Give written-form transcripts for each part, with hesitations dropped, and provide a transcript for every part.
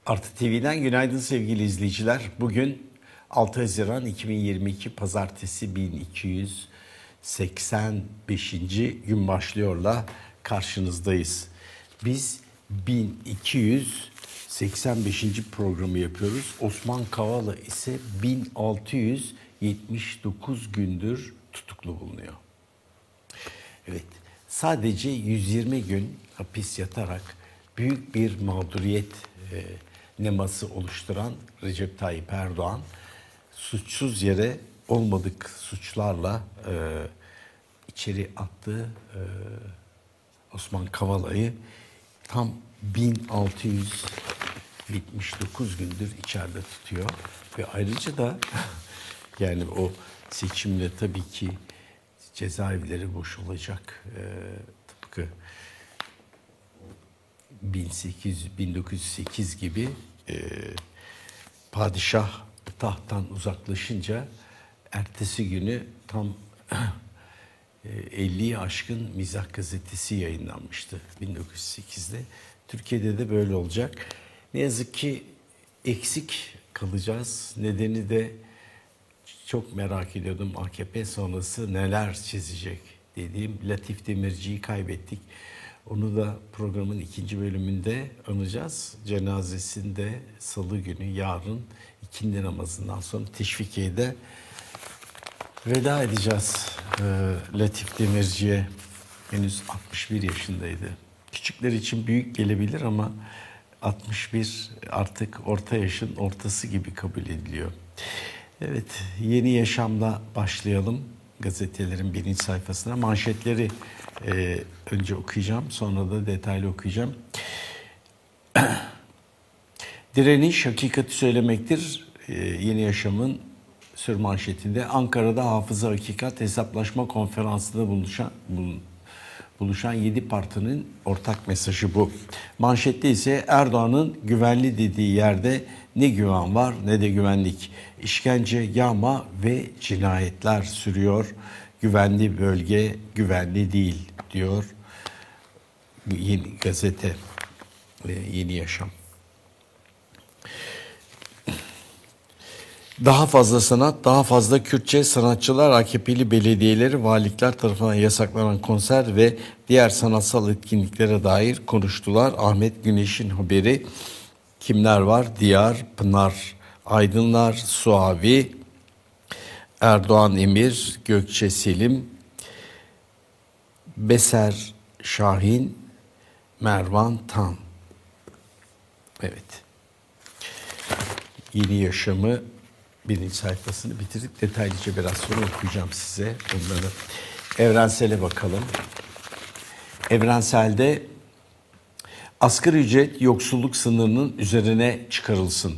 Artı TV'den günaydın sevgili izleyiciler. Bugün 6 Haziran 2022 Pazartesi 1285. gün başlıyorla karşınızdayız. Biz 1285. programı yapıyoruz. Osman Kavala ise 1679 gündür tutuklu bulunuyor. Evet, sadece 120 gün hapis yatarak büyük bir mağduriyet neması oluşturan Recep Tayyip Erdoğan suçsuz yere olmadık suçlarla içeri attığı Osman Kavala'yı tam 1679 gündür içeride tutuyor ve ayrıca da yani o seçimle tabii ki cezaevleri boş olacak, tıpkı 1908 gibi padişah tahttan uzaklaşınca ertesi günü tam 50'yi aşkın Mizah gazetesi yayınlanmıştı 1908'de. Türkiye'de de böyle olacak. Ne yazık ki eksik kalacağız. Nedeni de çok merak ediyordum, AKP sonrası neler çizecek dediğim Latif Demirci'yi kaybettik. Onu da programın ikinci bölümünde anacağız. Cenazesinde salı günü yarın ikindi namazından sonra Teşvikiye'de veda edeceğiz Latif Demirci'ye. Henüz 61 yaşındaydı. Küçükler için büyük gelebilir ama 61 artık orta yaşın ortası gibi kabul ediliyor. Evet, Yeni Yaşam'la başlayalım. Gazetelerin birinci sayfasına manşetleri önce okuyacağım, sonra da detaylı okuyacağım. Direniş hakikati söylemektir. Yeni Yaşam'ın sürmanşetinde Ankara'da Hafıza Hakikat Hesaplaşma Konferansı'nda buluşan 7 partinin ortak mesajı bu. Manşette ise Erdoğan'ın güvenli dediği yerde ne güven var ne de güvenlik. İşkence, yağma ve cinayetler sürüyor. Güvenli bölge güvenli değil diyor Yeni Gazete ve Yeni Yaşam. Daha fazla sanat, daha fazla Kürtçe sanatçılar AKP'li belediyeleri, valilikler tarafından yasaklanan konser ve diğer sanatsal etkinliklere dair konuştular. Ahmet Güneş'in haberi. Kimler var? Diyar, Pınar, Aydınlar, Suavi, Erdoğan Emir, Gökçe Selim, Beser Şahin, Mervan Tan. Evet. Yeni Yaşam'ı birinci sayfasını bitirdik. Detaylıca biraz sonra okuyacağım size bunları. Evrensel'e bakalım. Evrensel'de asgari ücret yoksulluk sınırının üzerine çıkarılsın.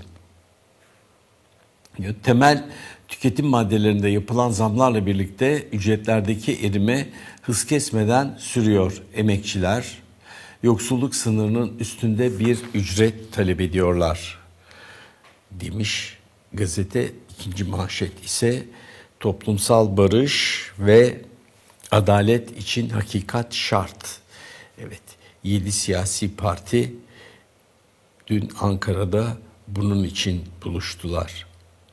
Temel tüketim maddelerinde yapılan zamlarla birlikte ücretlerdeki erime hız kesmeden sürüyor. Emekçiler yoksulluk sınırının üstünde bir ücret talep ediyorlar demiş gazete. İkinci manşet ise toplumsal barış ve adalet için hakikat şart. Evet, 7 siyasi parti dün Ankara'da bunun için buluştular.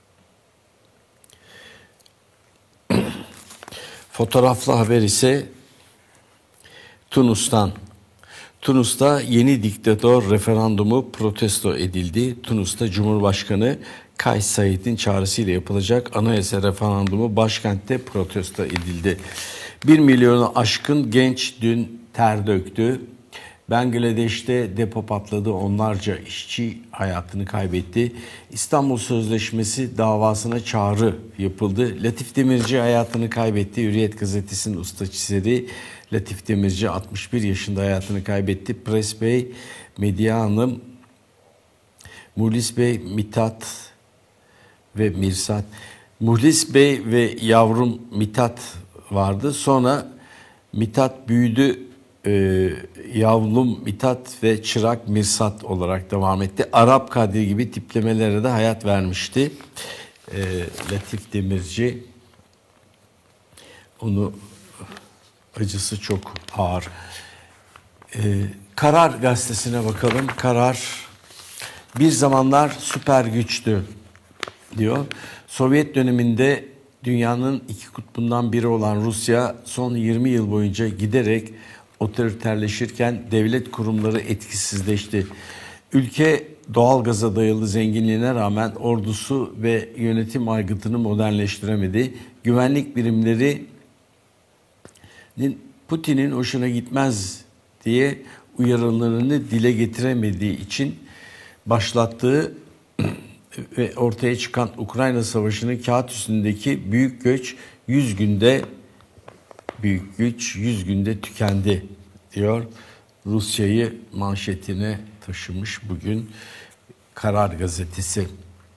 Fotoğraflı haber ise Tunus'tan. Tunus'ta yeni diktatör referandumu protesto edildi. Tunus'ta Cumhurbaşkanı Kays Said'in çağrısıyla yapılacak anayasa referandumu başkentte protesto edildi. 1 milyonu aşkın genç dün ter döktü. Bangladeş'te depo patladı, onlarca işçi hayatını kaybetti. İstanbul Sözleşmesi davasına çağrı yapıldı. Latif Demirci hayatını kaybetti. Hürriyet gazetesinin usta çizeri Latif Demirci 61 yaşında hayatını kaybetti. Pres Bey, Medya Hanım, Muhlis Bey, Mithat ve Mirsat. Muhlis Bey ve yavrum Mithat vardı. Sonra Mithat büyüdü. Yavrum Mithat ve çırak Mirsat olarak devam etti. Arap Kadri gibi tiplemelere de hayat vermişti. Latif Demirci, onu acısı çok ağır. Karar gazetesine bakalım. Karar Bir zamanlar süper güçtü diyor. Sovyet döneminde dünyanın iki kutbundan biri olan Rusya son 20 yıl boyunca giderek otoriterleşirken devlet kurumları etkisizleşti. Ülke doğalgaza dayalı zenginliğine rağmen ordusu ve yönetim aygıtını modernleştiremedi. Güvenlik birimleri Putin'in hoşuna gitmez diye uyarılarını dile getiremediği için başlattığı ve ortaya çıkan Ukrayna Savaşı'nın kağıt üstündeki büyük güç 100 günde tükendi diyor. Rusya'yı manşetine taşımış bugün Karar Gazetesi.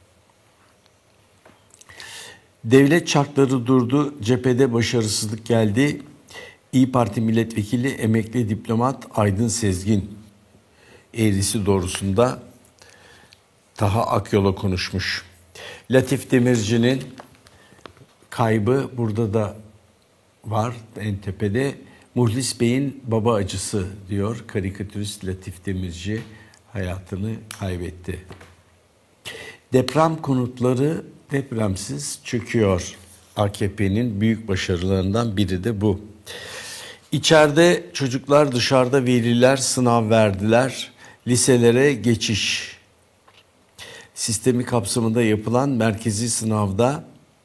Devlet çarkları durdu, cephede başarısızlık geldi. İYİ Parti milletvekili emekli diplomat Aydın Sezgin eğrisi doğrusunda Taha Akyol'a konuşmuş. Latif Demirci'nin kaybı burada da var en tepede. Muhlis Bey'in baba acısı diyor. Karikatürist Latif Demirci hayatını kaybetti. Deprem konutları depremsiz çöküyor. AKP'nin büyük başarılarından biri de bu. İçeride çocuklar, dışarıda veliler sınav verdiler. Liselere geçiş sistemi kapsamında yapılan merkezi sınavda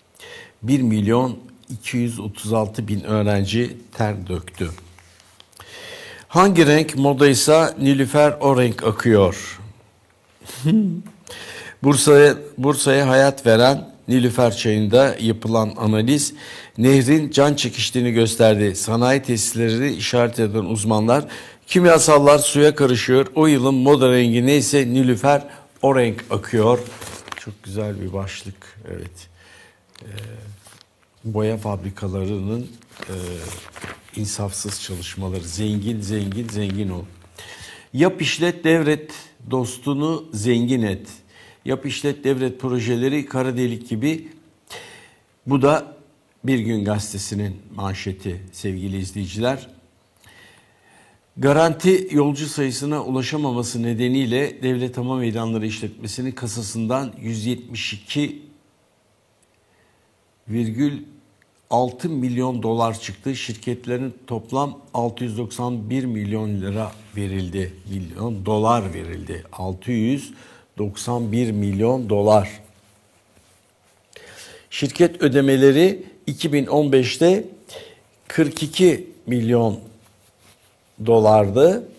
1.236.000 öğrenci ter döktü. Hangi renk modaysa Nilüfer o renk akıyor. Bursa'ya hayat veren Nilüfer Çayı'nda yapılan analiz nehrin can çekiştiğini gösterdi. Sanayi tesisleri işaret eden uzmanlar kimyasallar suya karışıyor. O yılın moda rengi neyse Nilüfer o renk akıyor. Çok güzel bir başlık. Evet. Boya fabrikalarının insafsız çalışmaları. Zengin ol. Yap işlet devret dostunu zengin et. Yap işlet devret projeleri kara delik gibi. Bu da Bir Gün Gazetesi'nin manşeti sevgili izleyiciler. Garanti yolcu sayısına ulaşamaması nedeniyle Devlet Hava Meydanları İşletmesi'nin kasasından 172,6 milyon dolar çıktı. Şirketlerin toplam 691 milyon lira verildi. Milyon dolar verildi. 691 milyon dolar. Şirket ödemeleri 2015'te 42 milyon dolardı.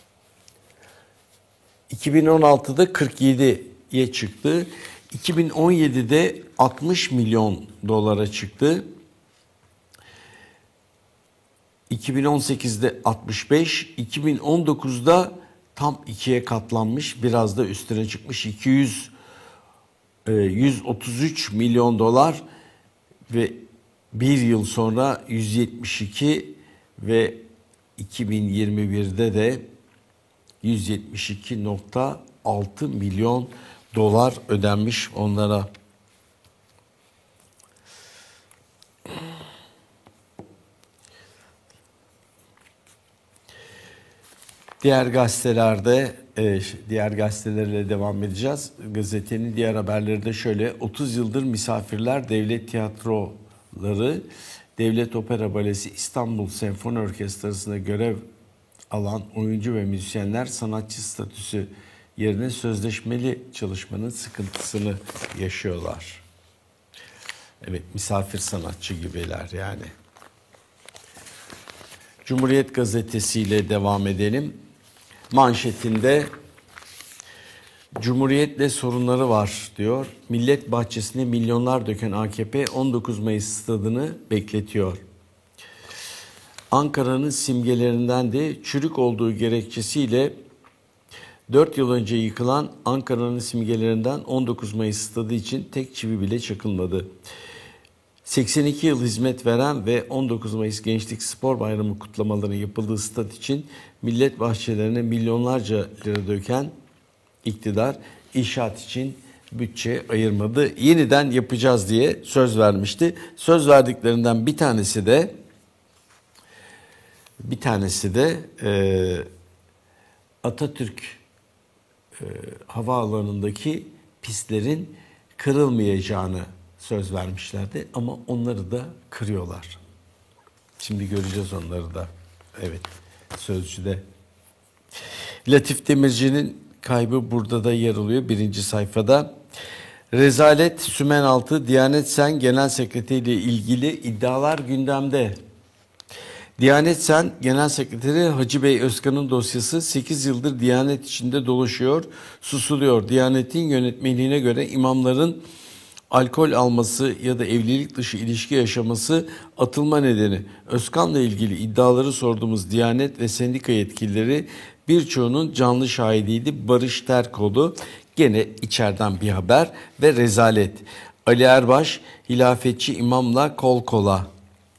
2016'da 47'ye çıktı. 2017'de 60 milyon dolara çıktı. 2018'de 65, 2019'da tam ikiye katlanmış, biraz da üstüne çıkmış. 133 milyon dolar ve bir yıl sonra 172 ve 2021'de de 172,6 milyon dolar ödenmiş onlara. Diğer gazetelerle devam edeceğiz. Gazetenin diğer haberleri de şöyle. 30 yıldır misafirler devlet tiyatroları, Devlet Opera Balesi, İstanbul Senfoni Orkestrası'nda görev alan oyuncu ve müzisyenler sanatçı statüsü yerine sözleşmeli çalışmanın sıkıntısını yaşıyorlar. Evet, misafir sanatçı gibiler yani. Cumhuriyet Gazetesi ile devam edelim. Manşetinde Cumhuriyet'le sorunları var diyor. Millet bahçesine milyonlar döken AKP 19 Mayıs stadını bekletiyor. Ankara'nın simgelerinden de çürük olduğu gerekçesiyle 4 yıl önce yıkılan Ankara'nın simgelerinden 19 Mayıs stadı için tek çivi bile çakılmadı. 82 yıl hizmet veren ve 19 Mayıs Gençlik Spor Bayramı kutlamalarının yapıldığı stat için millet bahçelerine milyonlarca lira döken iktidar inşaat için bütçe ayırmadı. Yeniden yapacağız diye söz vermişti. Söz verdiklerinden bir tanesi de Atatürk havaalanındaki pistlerin kırılmayacağını söz vermişlerdi ama onları da kırıyorlar. Şimdi göreceğiz onları da. Evet, Sözcü'de. Latif Demirci'nin kaybı burada da yer alıyor birinci sayfada. Rezalet Sümenaltı Diyanet Sen Genel Sekreteri ile ilgili iddialar gündemde. Diyanet Sen Genel Sekreteri Hacı Bey Özkan'ın dosyası 8 yıldır Diyanet içinde dolaşıyor, susuluyor. Diyanet'in yönetmeliğine göre imamların alkol alması ya da evlilik dışı ilişki yaşaması atılma nedeni. Özkan'la ilgili iddiaları sorduğumuz Diyanet ve sendika yetkilileri birçoğunun canlı şahidiydi. Barış Terkoğlu gene içeriden bir haber ve rezalet. Ali Erbaş hilafetçi imamla kol kola.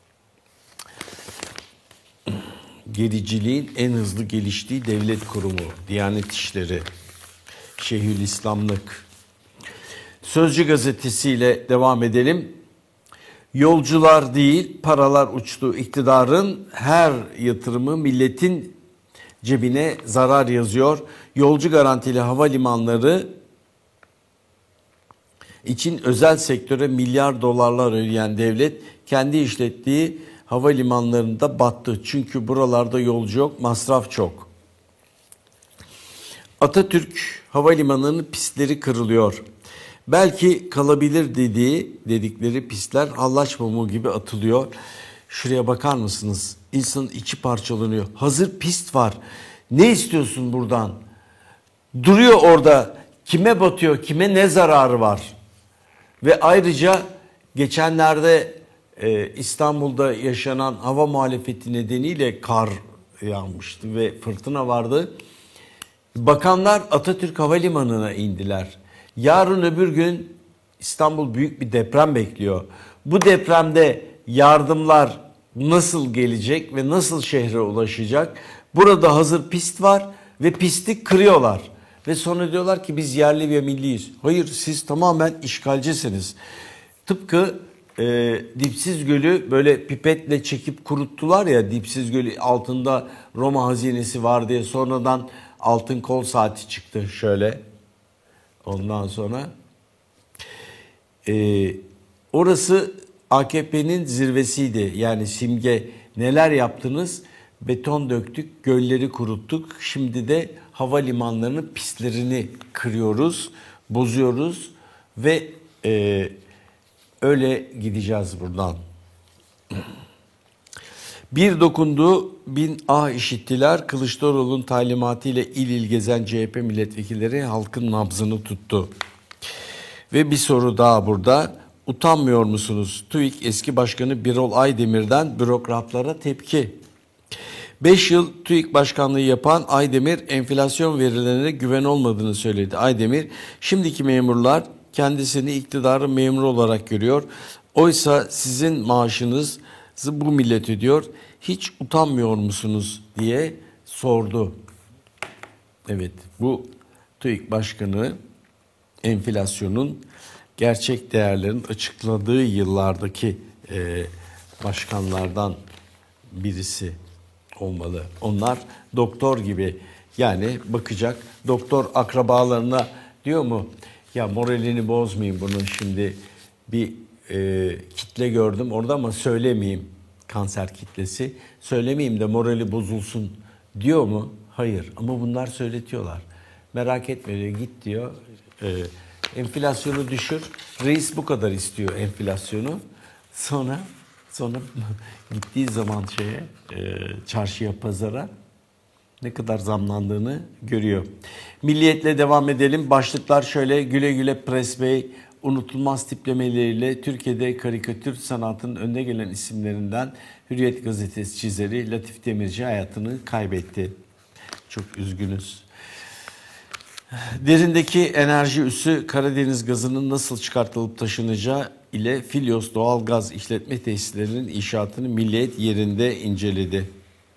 Gericiliğin en hızlı geliştiği devlet kurumu Diyanet İşleri. Şeyhülislamlık. Sözcü gazetesiyle devam edelim. Yolcular değil, paralar uçtu. İktidarın her yatırımı milletin cebine zarar yazıyor. Yolcu garantili havalimanları için özel sektöre milyar dolarlar ödeyen devlet kendi işlettiği havalimanlarında battı. Çünkü buralarda yolcu yok, masraf çok. Atatürk Havalimanı'nın pistleri kırılıyor. Belki kalabilir dedikleri pistler hallaç pamuğu gibi atılıyor. Şuraya bakar mısınız? İnsanın içi parçalanıyor. Hazır pist var. Ne istiyorsun buradan? Duruyor orada. Kime batıyor? Kime ne zararı var? Ve ayrıca geçenlerde İstanbul'da yaşanan hava muhalefeti nedeniyle kar yağmıştı ve fırtına vardı. Bakanlar Atatürk Havalimanı'na indiler. Yarın öbür gün İstanbul büyük bir deprem bekliyor. Bu depremde yardımlar nasıl gelecek ve nasıl şehre ulaşacak? Burada hazır pist var ve pisti kırıyorlar. Ve sonra diyorlar ki biz yerli ve milliyiz. Hayır, siz tamamen işgalcisiniz. Tıpkı Dipsiz Gölü böyle pipetle çekip kuruttular ya, Dipsiz Gölü altında Roma hazinesi var diye, sonradan altın kol saati çıktı şöyle. Ondan sonra orası AKP'nin zirvesiydi. Yani simge, neler yaptınız? Beton döktük, gölleri kuruttuk. Şimdi de havalimanlarının pistlerini kırıyoruz, bozuyoruz ve öyle gideceğiz buradan. Bir dokundu, bin ah işittiler. Kılıçdaroğlu'nun talimatıyla il il gezen CHP milletvekilleri halkın nabzını tuttu. Ve bir soru daha burada. Utanmıyor musunuz? TÜİK eski başkanı Birol Aydemir'den bürokratlara tepki. 5 yıl TÜİK başkanlığı yapan Aydemir enflasyon verilerine güven olmadığını söyledi. Aydemir, şimdiki memurlar kendisini iktidarın memuru olarak görüyor. Oysa sizin maaşınızı bu millet ödüyor. Hiç utanmıyor musunuz diye sordu. Evet, bu TÜİK Başkanı enflasyonun gerçek değerlerin açıkladığı yıllardaki başkanlardan birisi olmalı. Onlar doktor gibi, yani bakacak, doktor akrabalarına diyor mu? Ya moralini bozmayayım bunun, şimdi bir kitle gördüm orada ama söylemeyeyim, kanser kitlesi. Söylemeyeyim de morali bozulsun diyor mu? Hayır, ama bunlar söyletiyorlar. Merak etme diyor, git diyor. Enflasyonu düşür. Reis bu kadar istiyor enflasyonu. Sonra gittiği zaman çarşıya, pazara ne kadar zamlandığını görüyor. Milliyetle devam edelim. Başlıklar şöyle: güle güle Pres Bey, unutulmaz tiplemeleriyle Türkiye'de karikatür sanatının önde gelen isimlerinden Hürriyet gazetesi çizeri Latif Demirci hayatını kaybetti. Çok üzgünüz. Derindeki enerji üssü Karadeniz gazının nasıl çıkartılıp taşınacağı ile Filyos doğalgaz işletme tesislerinin inşaatını Milliyet yerinde inceledi.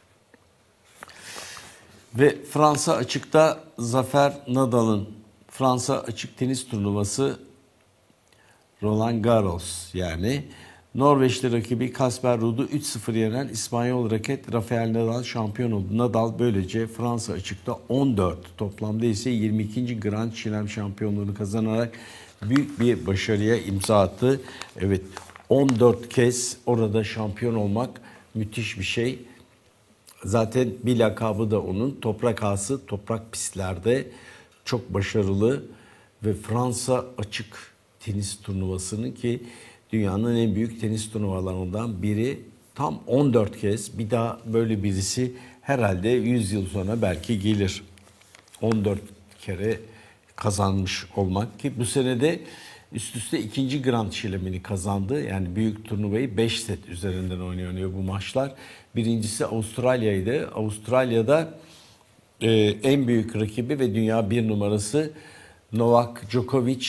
Ve Fransa Açık'ta Zafer Nadal'ın Fransa Açık tenis turnuvası Roland Garros, yani Norveçli rakibi Kasper Ruud'u 3-0 yenen İspanyol raket Rafael Nadal şampiyon oldu. Nadal böylece Fransa açıkta 14, toplamda ise 22. Grand Chelem şampiyonluğunu kazanarak büyük bir başarıya imza attı. Evet, 14 kez orada şampiyon olmak müthiş bir şey. Zaten bir lakabı da onun, toprak ağası, toprak pistlerde çok başarılı ve Fransa açık tenis turnuvasının, ki dünyanın en büyük tenis turnuvalarından biri, tam 14 kez, bir daha böyle birisi herhalde 100 yıl sonra belki gelir. 14 kere kazanmış olmak, ki bu senede üst üste 2. Grand Chelem'ini kazandı. Yani büyük turnuvayı 5 set üzerinden oynanıyor bu maçlar. Birincisi Avustralya'ydı. Avustralya'da en büyük rakibi ve dünya bir numarası Novak Djokovic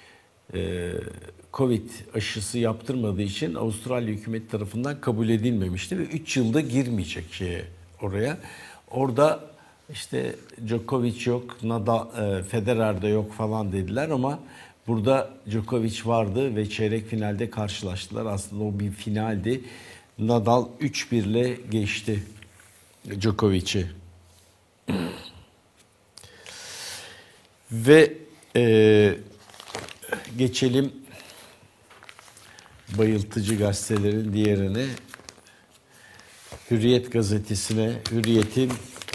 Covid aşısı yaptırmadığı için Avustralya hükümeti tarafından kabul edilmemişti ve 3 yılda girmeyecek oraya. Orada işte Djokovic yok, Nadal, Federer de yok falan dediler ama burada Djokovic vardı ve çeyrek finalde karşılaştılar. Aslında o bir finaldi. Nadal 3-1 ile geçti Djokovic'i. Ve geçelim bayıltıcı gazetelerin diğerine, Hürriyet gazetesine. Hürriyet'in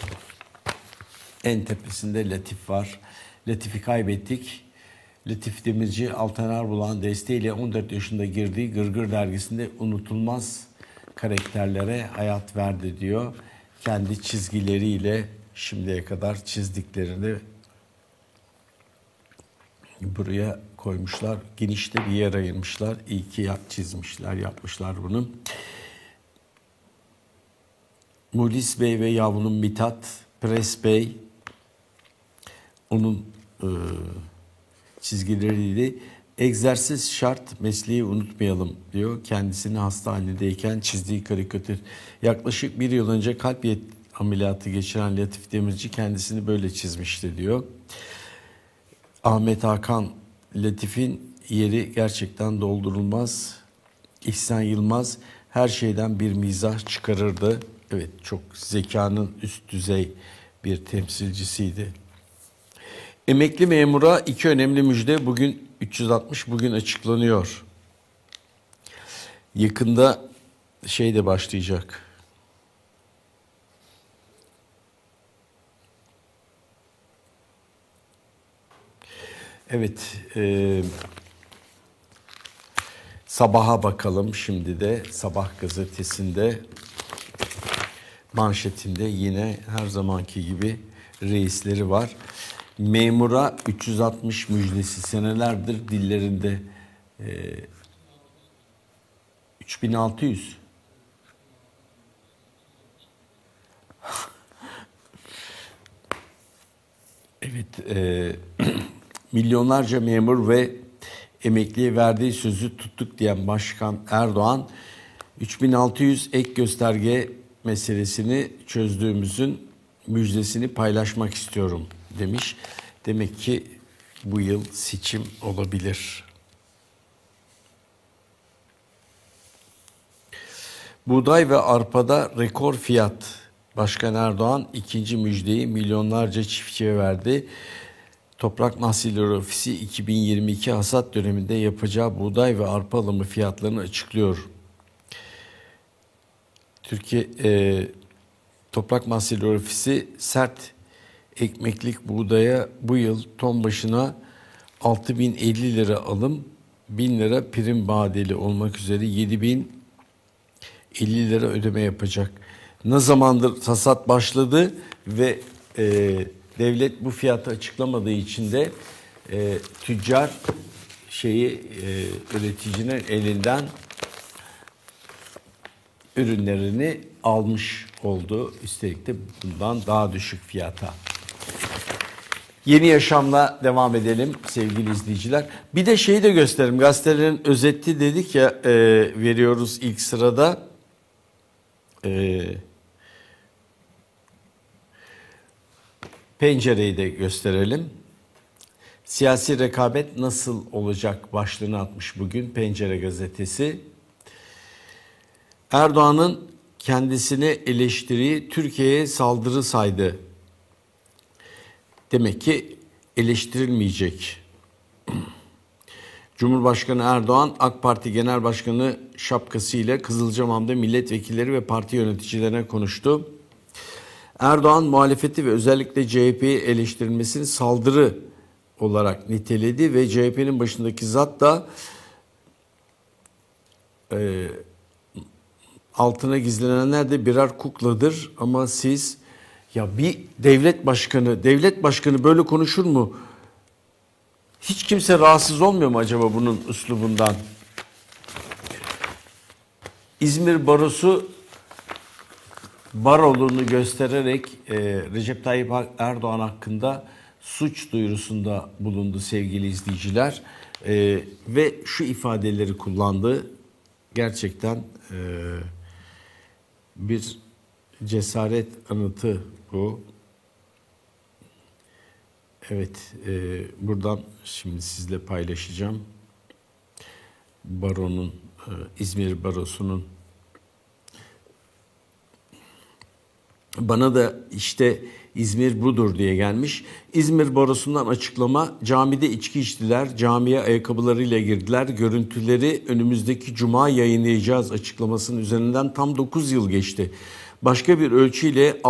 en tepesinde Latif var. Latif'i kaybettik. Latif Demirci, Altan Arbulan desteğiyle 14 yaşında girdiği Gırgır dergisinde unutulmaz karakterlere hayat verdi diyor. Kendi çizgileriyle şimdiye kadar çizdiklerini buraya koymuşlar. Genişte bir yer ayırmışlar. İyi ki çizmişler, yapmışlar bunu. Mulis Bey ve yavrunun Mithat, Pres Bey, onun çizgileriyle egzersiz şart, mesleği unutmayalım diyor. Kendisini hastanedeyken çizdiği karikatür. Yaklaşık 1 yıl önce kalp ameliyatı geçiren Latif Demirci kendisini böyle çizmişti diyor. Ahmet Hakan, Latif'in yeri gerçekten doldurulmaz. İhsan Yılmaz her şeyden bir mizah çıkarırdı. Evet, çok zekanın üst düzey bir temsilcisiydi. Emekli memura 2 önemli müjde. Bugün 360 bugün açıklanıyor. Yakında de başlayacak. Evet, Sabah'a bakalım şimdi de. Sabah gazetesinde manşetinde yine her zamanki gibi reisleri var. Memura 360 müjdesi senelerdir dillerinde. 3600. Evet, milyonlarca memur ve emekliye verdiği sözü tuttuk diyen Başkan Erdoğan, 3600 ek gösterge meselesini çözdüğümüzün müjdesini paylaşmak istiyorum demiş. Demek ki bu yıl seçim olabilir. Buğday ve arpada rekor fiyat. Başkan Erdoğan ikinci müjdeyi milyonlarca çiftçiye verdi. Toprak Mahsulleri Ofisi 2022 hasat döneminde yapacağı buğday ve arpa alımı fiyatlarını açıklıyor. Türkiye Toprak Mahsulleri Ofisi sert ekmeklik buğdaya bu yıl ton başına 6.050 lira alım, 1.000 lira prim vadeli olmak üzere 7.050 lira ödeme yapacak. Ne zamandır hasat başladı ve devlet bu fiyatı açıklamadığı için de tüccar üreticinin elinden ürünlerini almış oldu. Üstelik de bundan daha düşük fiyata. Yeni Yaşam'la devam edelim sevgili izleyiciler. Bir de de gösterelim. Gazetelerin özeti dedik ya, veriyoruz ilk sırada. Pencereyi de gösterelim. Siyasi rekabet nasıl olacak başlığını atmış bugün Pencere gazetesi. Erdoğan'ın kendisine eleştiriyi Türkiye'ye saldırı saydı. Demek ki eleştirilmeyecek. Cumhurbaşkanı Erdoğan, AK Parti Genel Başkanı şapkasıyla Kızılcahamam'da milletvekilleri ve parti yöneticilerine konuştu. Erdoğan muhalefeti ve özellikle CHP'yi eleştirilmesini saldırı olarak niteledi ve CHP'nin başındaki zat da altına gizlenenler de birer kukladır ama siz, ya bir devlet başkanı böyle konuşur mu? Hiç kimse rahatsız olmuyor mu acaba bunun üslubundan? İzmir Barosu baroluğunu göstererek Recep Tayyip Erdoğan hakkında suç duyurusunda bulundu sevgili izleyiciler. Ve şu ifadeleri kullandı. Gerçekten bir cesaret anıtı bu. Evet, buradan şimdi sizle paylaşacağım. Baronun, İzmir Barosu'nun. Bana da işte İzmir budur diye gelmiş. İzmir Barosu'ndan açıklama: camide içki içtiler, camiye ayakkabılarıyla girdiler. Görüntüleri önümüzdeki cuma yayınlayacağız açıklamasının üzerinden tam 9 yıl geçti. Başka bir ölçüyle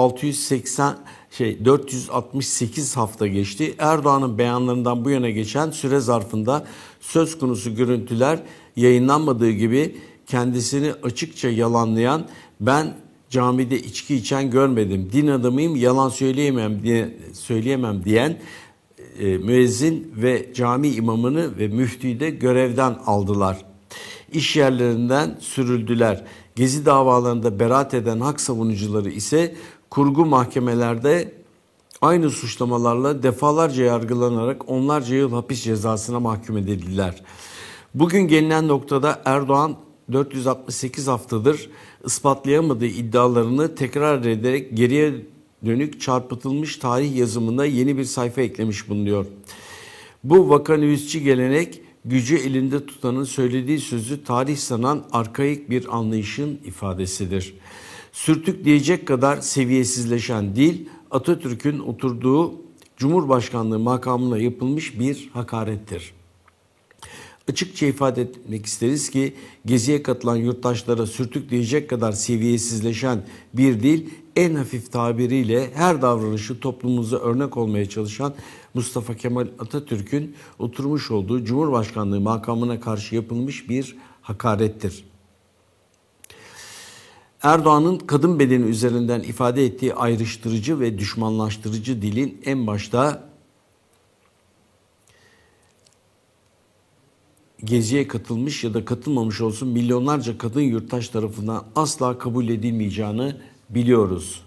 468 hafta geçti. Erdoğan'ın beyanlarından bu yana geçen süre zarfında söz konusu görüntüler yayınlanmadığı gibi kendisini açıkça yalanlayan, ben camide içki içen görmedim, din adamıyım, yalan söyleyemem diyen müezzin ve cami imamını ve müftüyü de görevden aldılar. İş yerlerinden sürüldüler. Gezi davalarında beraat eden hak savunucuları ise kurgu mahkemelerde aynı suçlamalarla defalarca yargılanarak onlarca yıl hapis cezasına mahkum edildiler. Bugün gelinen noktada Erdoğan 468 haftadır ispatlayamadığı iddialarını tekrar ederek geriye dönük çarpıtılmış tarih yazımına yeni bir sayfa eklemiş bulunuyor. Bu vakanüvisçi gelenek, gücü elinde tutanın söylediği sözü tarih sanan arkaik bir anlayışın ifadesidir. Sürtük diyecek kadar seviyesizleşen dil, Atatürk'ün oturduğu Cumhurbaşkanlığı makamına yapılmış bir hakarettir. Açıkça ifade etmek isteriz ki geziye katılan yurttaşlara sürtük diyecek kadar seviyesizleşen bir dil, en hafif tabiriyle her davranışı toplumumuza örnek olmaya çalışan Mustafa Kemal Atatürk'ün oturmuş olduğu Cumhurbaşkanlığı makamına karşı yapılmış bir hakarettir. Erdoğan'ın kadın bedeni üzerinden ifade ettiği ayrıştırıcı ve düşmanlaştırıcı dilin en başta geziye katılmış ya da katılmamış olsun milyonlarca kadın yurttaş tarafından asla kabul edilmeyeceğini biliyoruz.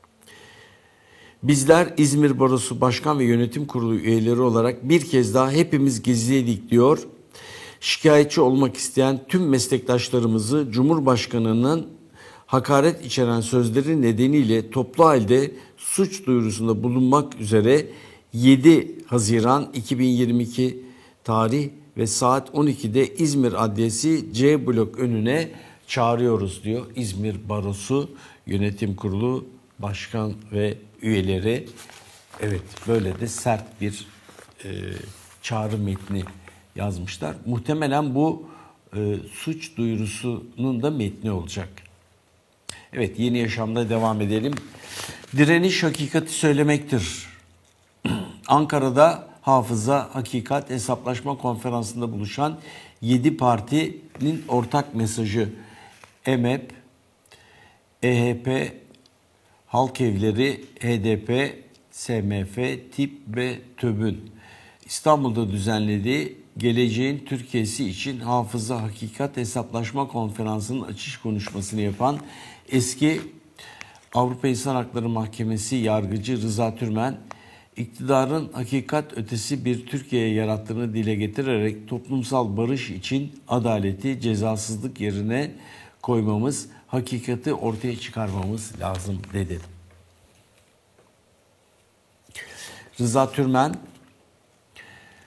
Bizler İzmir Barosu Başkan ve Yönetim Kurulu üyeleri olarak bir kez daha hepimiz geziydik diyor. Şikayetçi olmak isteyen tüm meslektaşlarımızı Cumhurbaşkanı'nın hakaret içeren sözleri nedeniyle toplu halde suç duyurusunda bulunmak üzere 7 Haziran 2022 tarih ve saat 12'de İzmir Adliyesi C blok önüne çağırıyoruz diyor İzmir Barosu Yönetim Kurulu Başkan ve üyeleri. Evet, böyle de sert bir çağrı metni yazmışlar. Muhtemelen bu suç duyurusunun da metni olacak. Evet, Yeni Yaşam'da devam edelim. Direniş hakikati söylemektir. Ankara'da Hafıza, Hakikat, Hesaplaşma Konferansı'nda buluşan 7 partinin ortak mesajı EMEP, EHP, Halk Evleri, HDP, SMF, TİP ve TÖB'ün İstanbul'da düzenlediği Geleceğin Türkiye'si için Hafıza, Hakikat, Hesaplaşma Konferansı'nın açış konuşmasını yapan eski Avrupa İnsan Hakları Mahkemesi yargıcı Rıza Türmen, iktidarın hakikat ötesi bir Türkiye yarattığını dile getirerek toplumsal barış için adaleti cezasızlık yerine koymamız, hakikati ortaya çıkarmamız lazım dedi. Rıza Türmen,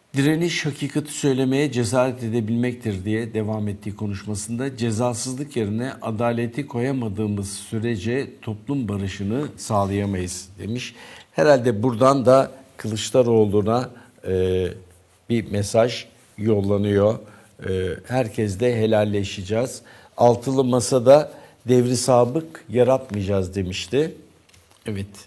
Direniş hakikati söylemeye cesaret edebilmektir diye devam ettiği konuşmasında cezasızlık yerine adaleti koyamadığımız sürece toplum barışını sağlayamayız demiş. Herhalde buradan da Kılıçdaroğlu'na bir mesaj yollanıyor. Herkesle helalleşeceğiz. Altılı Masa'da devri sabık yaratmayacağız demişti. Evet,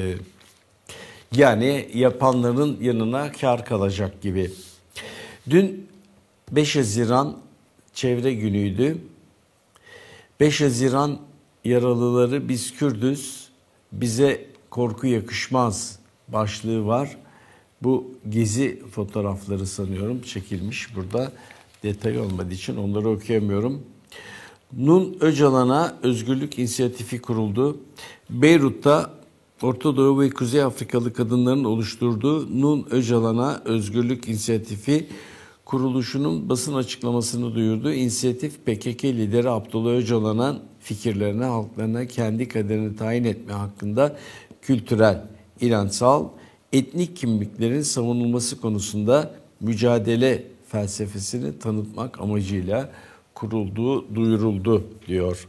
yani yapanların yanına kar kalacak gibi. Dün 5 Haziran çevre günüydü. 5 Haziran yaralıları biz Kürdüz, bize korku yakışmaz başlığı var. Bu gezi fotoğrafları sanıyorum çekilmiş burada. Detay olmadığı için onları okuyamıyorum. Nun Öcalan'a özgürlük inisiyatifi kuruldu. Beyrut'ta Orta Doğu ve Kuzey Afrikalı kadınların oluşturduğu Nun Öcalan'a özgürlük inisiyatifi kuruluşunun basın açıklamasını duyurdu. İnisiyatif PKK lideri Abdullah Öcalan'a fikirlerine, halklarına kendi kaderini tayin etme hakkında kültürel, inançsal, etnik kimliklerin savunulması konusunda mücadele felsefesini tanıtmak amacıyla kurulduğu duyuruldu diyor.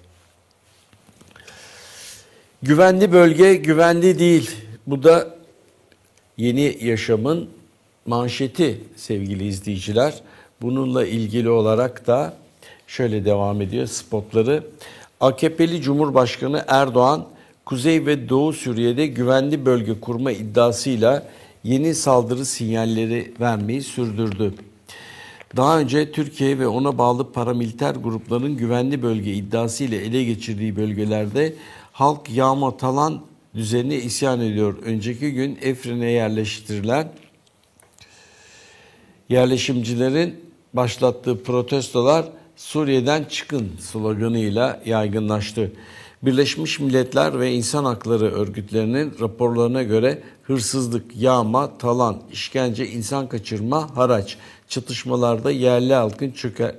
Güvenli bölge güvenli değil. Bu da Yeni Yaşam'ın manşeti sevgili izleyiciler. Bununla ilgili olarak da şöyle devam ediyor spotları. AKP'li Cumhurbaşkanı Erdoğan, Kuzey ve Doğu Suriye'de güvenli bölge kurma iddiasıyla yeni saldırı sinyalleri vermeyi sürdürdü. Daha önce Türkiye ve ona bağlı paramiliter grupların güvenli bölge iddiasıyla ele geçirdiği bölgelerde halk yağma talan düzenine isyan ediyor. Önceki gün Efrin'e yerleştirilen yerleşimcilerin başlattığı protestolar Suriye'den çıkın sloganıyla yaygınlaştı. Birleşmiş Milletler ve İnsan Hakları örgütlerinin raporlarına göre hırsızlık, yağma, talan, işkence, insan kaçırma, haraç, çatışmalarda yerli halkın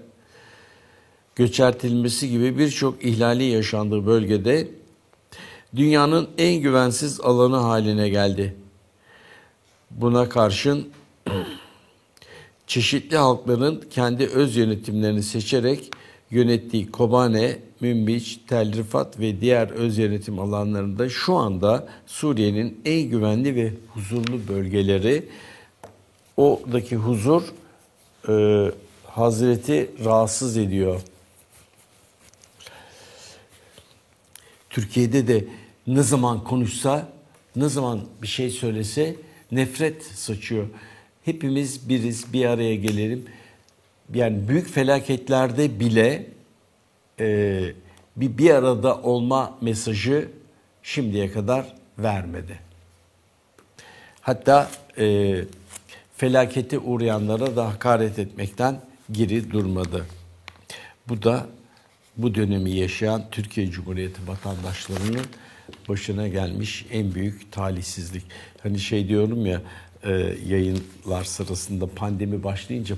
göçertilmesi gibi birçok ihlali yaşandığı bölgede dünyanın en güvensiz alanı haline geldi. Buna karşın çeşitli halkların kendi öz yönetimlerini seçerek yönettiği Kobane, Münbiç, Tel Rifat ve diğer öz yönetim alanlarında şu anda Suriye'nin en güvenli ve huzurlu bölgeleri. Oradaki huzur Hazreti rahatsız ediyor. Türkiye'de de ne zaman konuşsa, ne zaman bir şey söylese nefret saçıyor. Hepimiz biriz, bir araya gelelim. Yani büyük felaketlerde bile bir arada olma mesajı şimdiye kadar vermedi. Hatta felakete uğrayanlara da hakaret etmekten geri durmadı. Bu da bu dönemi yaşayan Türkiye Cumhuriyeti vatandaşlarının başına gelmiş en büyük talihsizlik. Hani şey diyorum ya, yayınlar sırasında pandemi başlayınca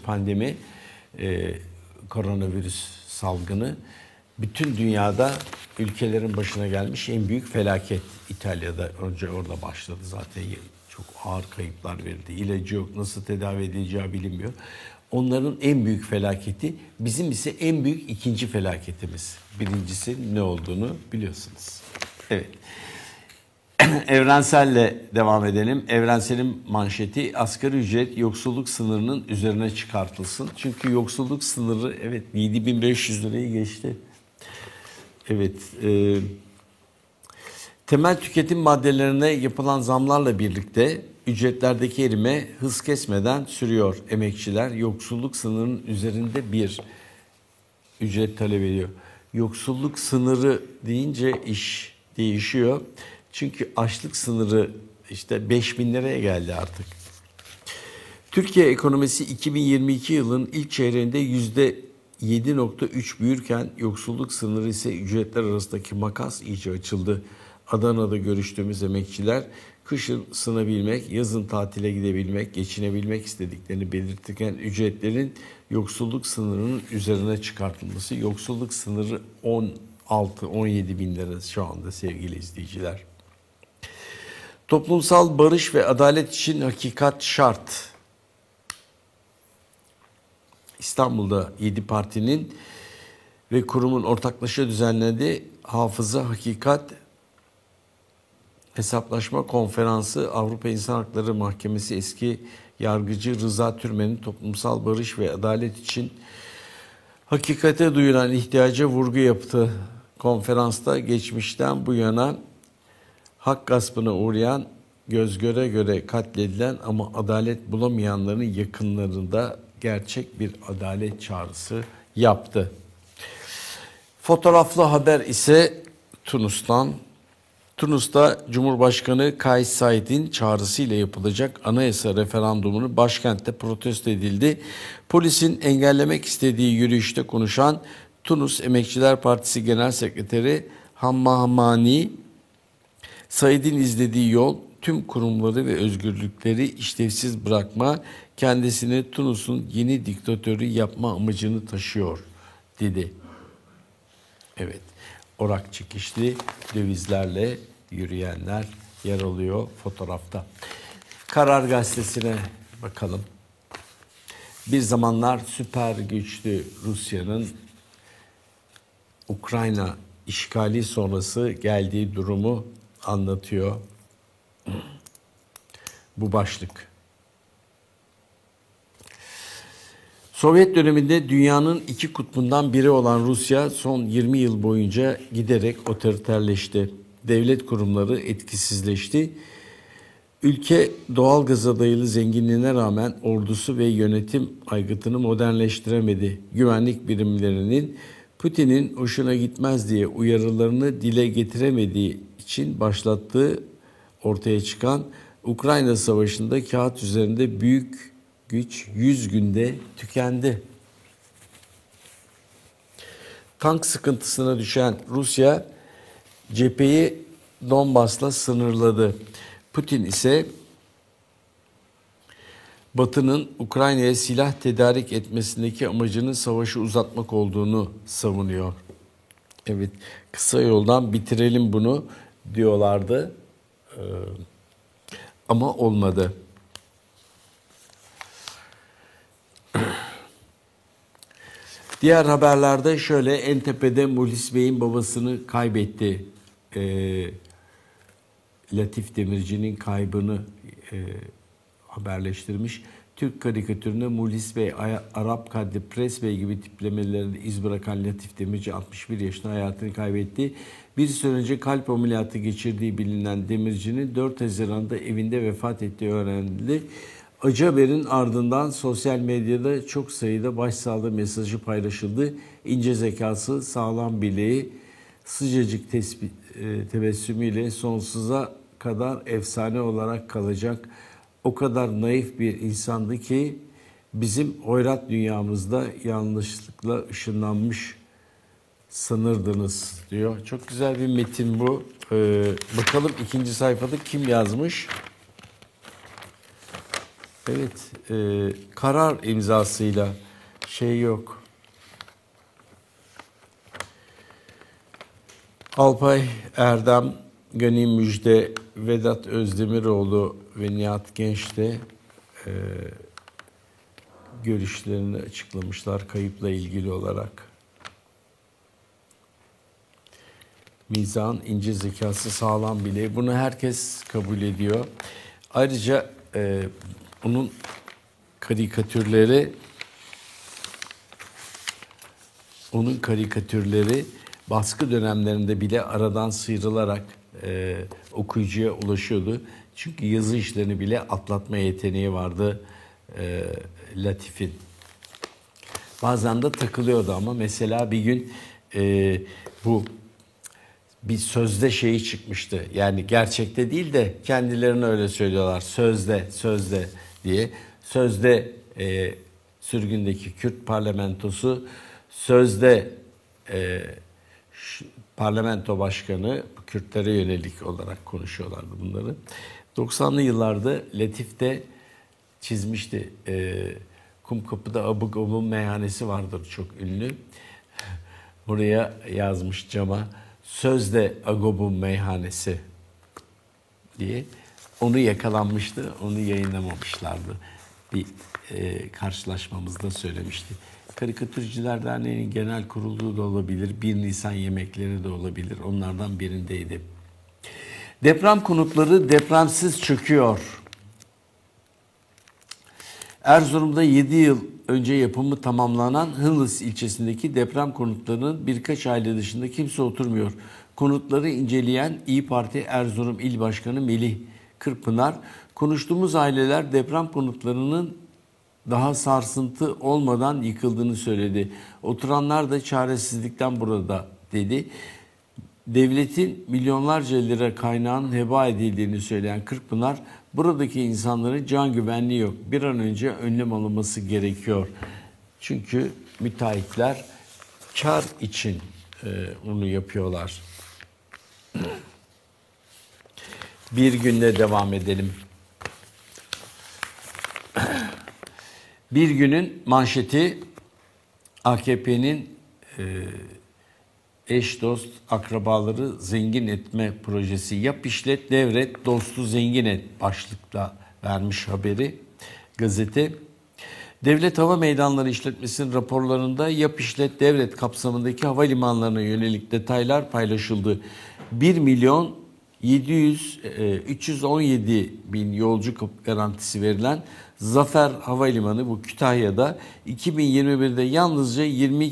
koronavirüs salgını bütün dünyada ülkelerin başına gelmiş en büyük felaket. İtalya'da önce orada başladı zaten, çok ağır kayıplar verildi. İlacı yok, nasıl tedavi edileceği bilinmiyor. Onların en büyük felaketi, bizim ise en büyük ikinci felaketimiz. Birincisi ne olduğunu biliyorsunuz. Evet. Evrenselle devam edelim. Evrensel'in manşeti asgari ücret yoksulluk sınırının üzerine çıkartılsın. Çünkü yoksulluk sınırı 7.500 lirayı geçti. Evet. Temel tüketim maddelerine yapılan zamlarla birlikte ücretlerdeki erime hız kesmeden sürüyor. Emekçiler yoksulluk sınırının üzerinde bir ücret talep ediyor. Yoksulluk sınırı deyince iş değişiyor. Çünkü açlık sınırı 5.000 liraya geldi artık. Türkiye ekonomisi 2022 yılının ilk çeyreğinde %7.3 büyürken yoksulluk sınırı ise ücretler arasındaki makas iyice açıldı. Adana'da görüştüğümüz emekçiler kışın ısınabilmek, yazın tatile gidebilmek, geçinebilmek istediklerini belirtirken ücretlerin yoksulluk sınırının üzerine çıkartılması. Yoksulluk sınırı 16-17 bin lira şu anda sevgili izleyiciler. Toplumsal barış ve adalet için hakikat şart. İstanbul'da 7 partinin ve kurumun ortaklaşa düzenlediği Hafıza Hakikat Hesaplaşma Konferansı, Avrupa İnsan Hakları Mahkemesi eski yargıcı Rıza Türmen'in toplumsal barış ve adalet için hakikate duyulan ihtiyaca vurgu yaptı. Konferansta geçmişten bu yana hak gaspına uğrayan, göz göre göre katledilen ama adalet bulamayanların yakınlarında gerçek bir adalet çağrısı yaptı. Fotoğraflı haber ise Tunus'tan. Tunus'ta Cumhurbaşkanı Kais Saied'in çağrısıyla yapılacak anayasa referandumunu başkentte protesto edildi. Polisin engellemek istediği yürüyüşte konuşan Tunus Emekçiler Partisi Genel Sekreteri Hamamani, Saied'in izlediği yol tüm kurumları ve özgürlükleri işlevsiz bırakma, kendisini Tunus'un yeni diktatörü yapma amacını taşıyor, dedi. Evet, orak çekişli dövizlerle yürüyenler yer alıyor fotoğrafta. Karar Gazetesi'ne bakalım. Bir zamanlar süper güçlü Rusya'nın Ukrayna işgali sonrası geldiği durumu anlatıyor bu başlık. Sovyet döneminde dünyanın iki kutbundan biri olan Rusya son 20 yıl boyunca giderek otoriterleşti. Devlet kurumları etkisizleşti. Ülke doğal gaza dayalı zenginliğine rağmen ordusu ve yönetim aygıtını modernleştiremedi. Güvenlik birimlerinin Putin'in hoşuna gitmez diye uyarılarını dile getiremediği için başlattığı ortaya çıkan Ukrayna Savaşı'nda kağıt üzerinde büyük güç 100 günde tükendi. Tank sıkıntısına düşen Rusya cepheyi Donbas'la sınırladı. Putin ise Batı'nın Ukrayna'ya silah tedarik etmesindeki amacının savaşı uzatmak olduğunu savunuyor. Evet, kısa yoldan bitirelim bunu diyorlardı. Ama olmadı. Diğer haberlerde şöyle, en tepede Muhlis Bey'in babasını kaybetti. Latif Demirci'nin kaybını haberleştirmiş. Türk karikatüründe Muhlis Bey, Arap Kadri, Pres Bey gibi tiplemelerinde iz bırakan Latif Demirci 61 yaşında hayatını kaybetti. Bir süre önce kalp ameliyatı geçirdiği bilinen Demirci'nin 4 Haziran'da evinde vefat ettiği öğrenildi. Acı haberin ardından sosyal medyada çok sayıda başsağlığı mesajı paylaşıldı. İnce zekası, sağlam bileği, sıcacık tebessümüyle sonsuza kadar efsane olarak kalacak. O kadar naif bir insandı ki bizim hoyrat dünyamızda yanlışlıkla ışınlanmış sanırdınız, diyor. Çok güzel bir metin bu. Bakalım ikinci sayfada kim yazmış? Evet, karar imzasıyla şey yok. Alpay Erdem, Gani Müjde, Vedat Özdemiroğlu ve Nihat Genç de görüşlerini açıklamışlar kayıpla ilgili olarak. Mizan, ince zekası, sağlam bileği. Bunu herkes kabul ediyor. Ayrıca onun karikatürleri baskı dönemlerinde bile aradan sıyrılarak okuyucuya ulaşıyordu. Çünkü yazı işlerini bile atlatma yeteneği vardı Latif'in. Bazen de takılıyordu ama mesela bir gün bu bir sözde şeyi çıkmıştı. Yani gerçekte değil de kendilerine öyle söylüyorlar. Sözde diye. Sözde sürgündeki Kürt parlamentosu, sözde parlamento başkanı, Kürtlere yönelik olarak konuşuyorlardı bunları. 90'lı yıllarda Latif de çizmişti. Kumkapı'da Abu Gob'un meyhanesi vardır, çok ünlü. Buraya yazmış cama, sözde Agob'un meyhanesi diye. Onu yakalanmıştı, onu yayınlamamışlardı. bir karşılaşmamızda söylemişti. Karikatürcüler Derneği'nin genel kurulu da olabilir, 1 Nisan yemekleri de olabilir. Onlardan birindeydi. Deprem konutları depremsiz çöküyor. Erzurum'da 7 yıl önce yapımı tamamlanan Hınlıs ilçesindeki deprem konutlarının birkaç aile dışında kimse oturmuyor. Konutları inceleyen İYİ Parti Erzurum İl Başkanı Melih Kırpınar, konuştuğumuz aileler deprem konutlarının daha sarsıntı olmadan yıkıldığını söyledi. Oturanlar da çaresizlikten burada dedi. Devletin milyonlarca lira kaynağın heba edildiğini söyleyen Kırkpınar, buradaki insanların can güvenliği yok. Bir an önce önlem alınması gerekiyor. Çünkü müteahhitler kar için bunu yapıyorlar. Bir günle devam edelim. Bir günün manşeti AKP'nin eş dost akrabaları zengin etme projesi. Yap işlet devret dostu zengin et başlıkla vermiş haberi gazete. Devlet Hava Meydanları İşletmesi'nin raporlarında yap işlet devret kapsamındaki havalimanlarına yönelik detaylar paylaşıldı. 1.317.000 yolcu garantisi verilen Zafer Havalimanı bu Kütahya'da 2021'de yalnızca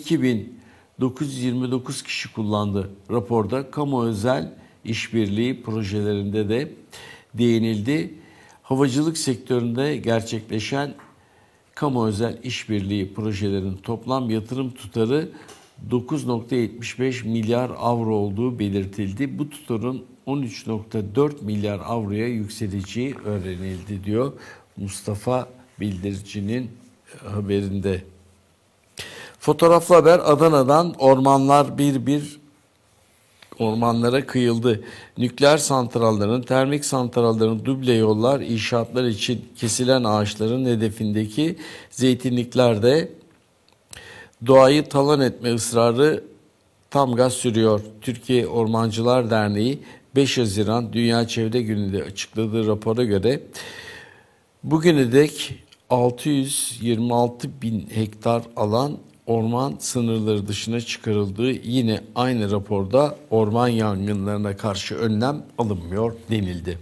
22.929 kişi kullandı. Raporda kamu özel işbirliği projelerinde de değinildi. Havacılık sektöründe gerçekleşen kamu özel işbirliği projelerinin toplam yatırım tutarı 9.75 milyar avro olduğu belirtildi. Bu tutarın 13.4 milyar avroya yükseleceği öğrenildi diyor Mustafa Bildirici'nin haberinde. Fotoğraflı haber Adana'dan ormanlar ormanlara kıyıldı. Nükleer santrallerin, termik santrallerin duble yollar, inşaatlar için kesilen ağaçların hedefindeki zeytinliklerde doğayı talan etme ısrarı tam gaz sürüyor. Türkiye Ormancılar Derneği 5 Haziran Dünya Çevre Günü'nde açıkladığı rapora göre bugüne dek 626 bin hektar alan orman sınırları dışına çıkarıldığı yine aynı raporda orman yangınlarına karşı önlem alınmıyor denildi.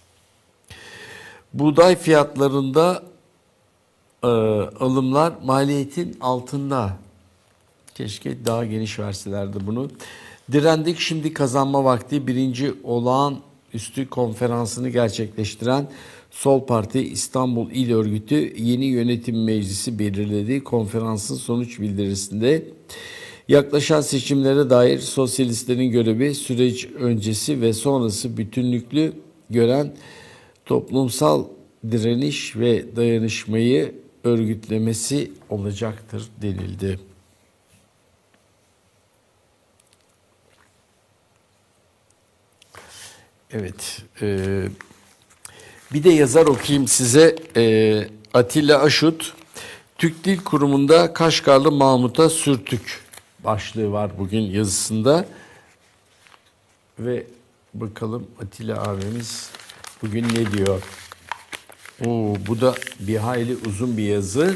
Buğday fiyatlarında alımlar maliyetin altında. Keşke daha geniş verselerdi bunu. Direndik şimdi kazanma vakti 1. olağanüstü konferansını gerçekleştiren Sol Parti İstanbul İl Örgütü yeni yönetim meclisi belirledi. Konferansın sonuç bildirisinde yaklaşan seçimlere dair sosyalistlerin görevi süreç öncesi ve sonrası bütünlüklü gören toplumsal direniş ve dayanışmayı örgütlemesi olacaktır denildi. Evet, bir de yazar okuyayım size. Atilla Aşut, Türk Dil Kurumu'nda Kaşgarlı Mahmut'a sürtük başlığı var bugün yazısında. Ve bakalım Atilla abimiz bugün ne diyor? Bu da bir hayli uzun bir yazı.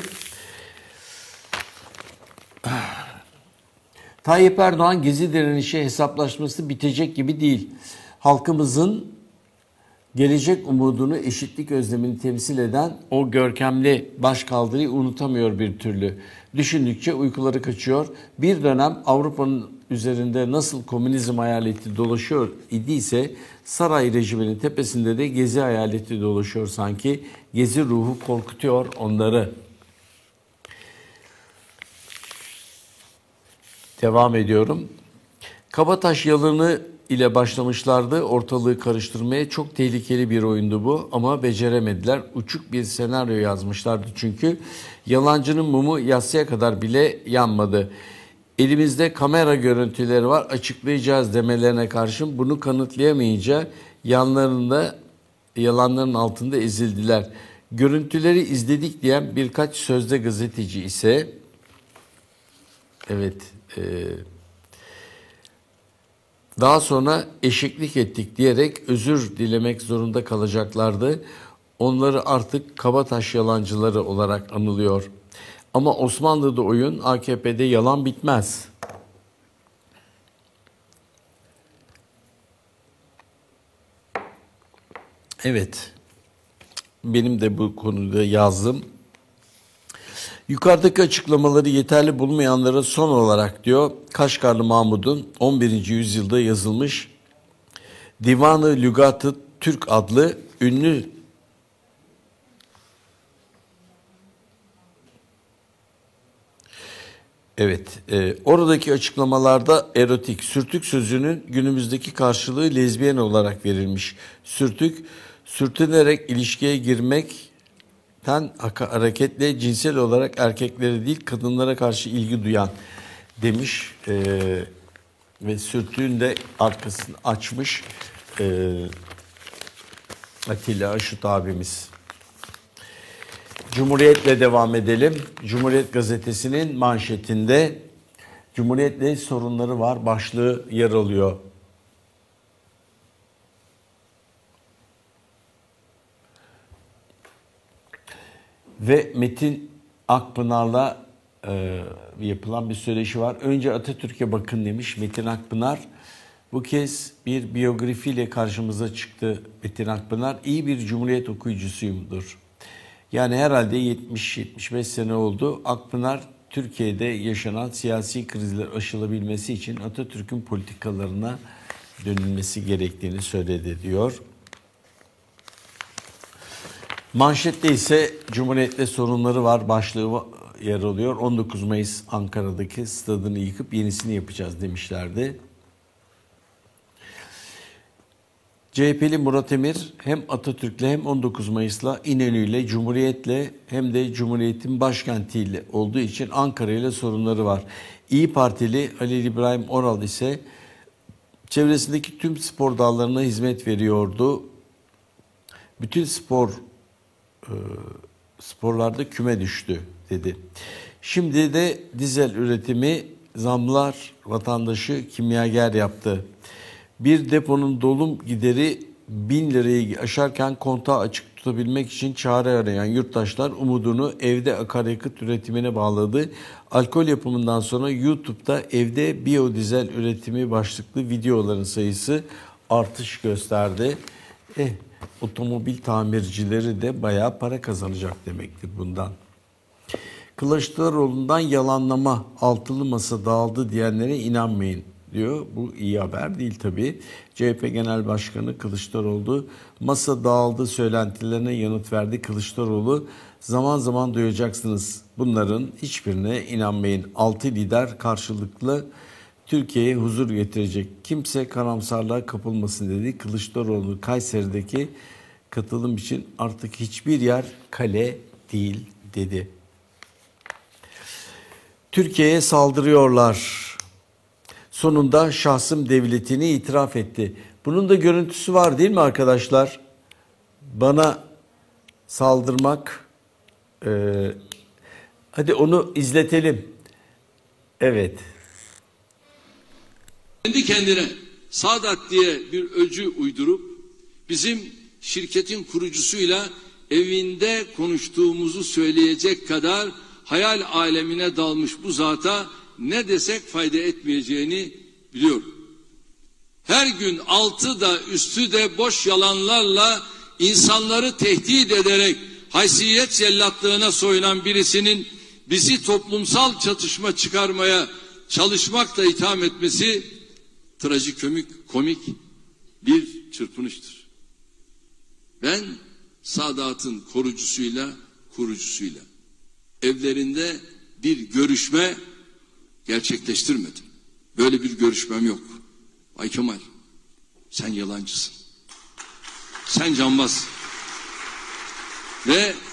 Tayyip Erdoğan Gezi direnişi hesaplaşması bitecek gibi değil. Halkımızın gelecek umudunu, eşitlik özlemini temsil eden o görkemli başkaldırıyı unutamıyor bir türlü. Düşündükçe uykuları kaçıyor. Bir dönem Avrupa'nın üzerinde nasıl komünizm hayaleti dolaşıyor idiyse saray rejiminin tepesinde de Gezi hayaleti dolaşıyor sanki. Gezi ruhu korkutuyor onları. Devam ediyorum. Kabataş yalanı ile başlamışlardı ortalığı karıştırmaya. Çok tehlikeli bir oyundu bu ama beceremediler. Uçuk bir senaryo yazmışlardı çünkü. Yalancının mumu yatsıya kadar bile yanmadı. Elimizde kamera görüntüleri var, açıklayacağız demelerine karşın bunu kanıtlayamayınca yalanların altında ezildiler. Görüntüleri izledik diyen birkaç sözde gazeteci ise daha sonra eşeklik ettik diyerek özür dilemek zorunda kalacaklardı. onları artık kabataş yalancıları olarak anılıyor. Ama Osmanlı'da oyun, AKP'de yalan bitmez. Evet, benim de bu konuda yazdım. Yukarıdaki açıklamaları yeterli bulmayanlara son olarak diyor, Kaşgarlı Mahmud'un 11. yüzyılda yazılmış Divan-ı Lügat-ı Türk adlı ünlü oradaki açıklamalarda erotik, sürtük sözünün günümüzdeki karşılığı lezbiyen olarak verilmiş. Sürtük, sürtünerek ilişkiye girmekten hareketle cinsel olarak erkeklere değil kadınlara karşı ilgi duyan demiş ve sürtüğün de arkasını açmış Atilla Aşut abimiz. Cumhuriyet'le devam edelim. Cumhuriyet gazetesinin manşetinde Cumhuriyet'le sorunları var başlığı yer alıyor. Ve Metin Akpınar'la yapılan bir söyleşi var. Önce Atatürk'e bakın demiş Metin Akpınar. Bu kez bir biyografiyle karşımıza çıktı Metin Akpınar. İyi bir Cumhuriyet okuyucusuyumdur. Yani herhalde 70-75 sene oldu. Akpınar Türkiye'de yaşanan siyasi krizler aşılabilmesi için Atatürk'ün politikalarına dönülmesi gerektiğini söyledi diyor. Manşette ise Cumhuriyet'le sorunları var başlığı yer alıyor. 19 Mayıs Ankara'daki stadını yıkıp yenisini yapacağız demişlerdi. CHP'li Murat Emir hem Atatürk'le hem 19 Mayıs'la İnönü'yle, Cumhuriyet'le hem de Cumhuriyet'in başkentiyle olduğu için Ankara ile sorunları var. İyi Partili Ali İbrahim Oral ise çevresindeki tüm spor dallarına hizmet veriyordu. Bütün sporlarda küme düştü dedi. Şimdi de dizel üretimi zamlar vatandaşı kimyager yaptı. Bir deponun dolum gideri 1000 lirayı aşarken kontağı açık tutabilmek için çare arayan yurttaşlar umudunu evde akaryakıt üretimine bağladı. Alkol yapımından sonra YouTube'da evde biyodizel üretimi başlıklı videoların sayısı artış gösterdi. Otomobil tamircileri de bayağı para kazanacak demektir bundan. Kılıçdaroğlu'ndan yalanlama, altılı masa dağıldı diyenlere inanmayın diyor. Bu iyi haber değil tabii. CHP Genel Başkanı Kılıçdaroğlu masa dağıldı söylentilerine yanıt verdi. Kılıçdaroğlu zaman zaman duyacaksınız bunların hiçbirine inanmayın. 6 lider karşılıklı Türkiye'ye huzur getirecek. Kimse karamsarlığa kapılmasın dedi. Kılıçdaroğlu Kayseri'deki katılım için artık hiçbir yer kale değil dedi. Türkiye'ye saldırıyorlar. Sonunda şahsım devletini itiraf etti. Bunun da görüntüsü var değil mi arkadaşlar? Bana saldırmak. Hadi onu izletelim. Evet. Kendi kendine Sadat diye bir öcü uydurup bizim şirketin kurucusuyla evinde konuştuğumuzu söyleyecek kadar hayal alemine dalmış bu zata ne desek fayda etmeyeceğini biliyorum. Her gün altı da üstü de boş yalanlarla insanları tehdit ederek haysiyet cellatlığına soyunan birisinin bizi toplumsal çatışma çıkarmaya çalışmakla itham etmesi trajikomik bir çırpınıştır. Ben Sadat'ın kurucusuyla evlerinde bir görüşme gerçekleştirmedim. Böyle bir görüşmem yok. Ay Kemal, sen yalancısın. Sen cambaz. Ve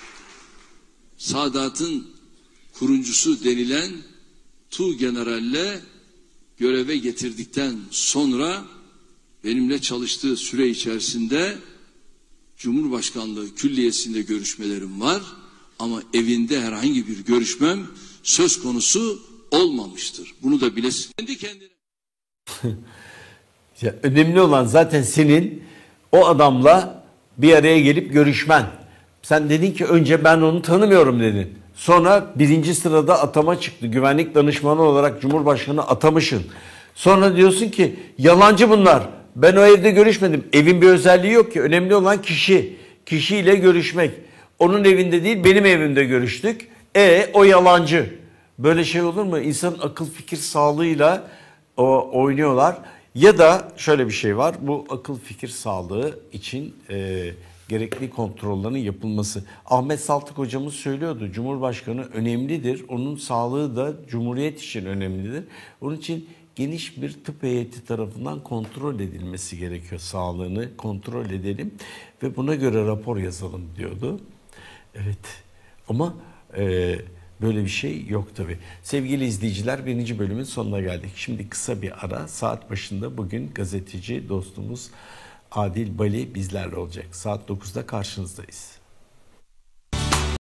Sadat'ın kurucusu denilen Tuğgeneral'le göreve getirdikten sonra benimle çalıştığı süre içerisinde Cumhurbaşkanlığı Külliyesi'nde görüşmelerim var ama evinde herhangi bir görüşmem söz konusu olmamıştır. Bunu da bilesin. Kendi kendine. Ya, önemli olan zaten senin o adamla bir araya gelip görüşmen. Sen dedin ki önce ben onu tanımıyorum dedin. Sonra birinci sırada atama çıktı. Güvenlik danışmanı olarak Cumhurbaşkanı atamışsın. Sonra diyorsun ki yalancı bunlar. Ben o evde görüşmedim. Evin bir özelliği yok ki. Önemli olan kişi. Kişiyle görüşmek. Onun evinde değil benim evimde görüştük. O yalancı. Böyle şey olur mu? İnsanın akıl fikir sağlığıyla oynuyorlar. Ya da şöyle bir şey var. Bu akıl fikir sağlığı için gerekli kontrollerin yapılması. Ahmet Saltık hocamız söylüyordu. Cumhurbaşkanı önemlidir. Onun sağlığı da Cumhuriyet için önemlidir. Onun için geniş bir tıp heyeti tarafından kontrol edilmesi gerekiyor. Sağlığını kontrol edelim ve buna göre rapor yazalım diyordu. Evet ama böyle bir şey yok tabii. Sevgili izleyiciler, 1. bölümün sonuna geldik. Şimdi kısa bir ara, saat başında bugün gazeteci dostumuz Adil Bali bizlerle olacak. Saat 9'da karşınızdayız.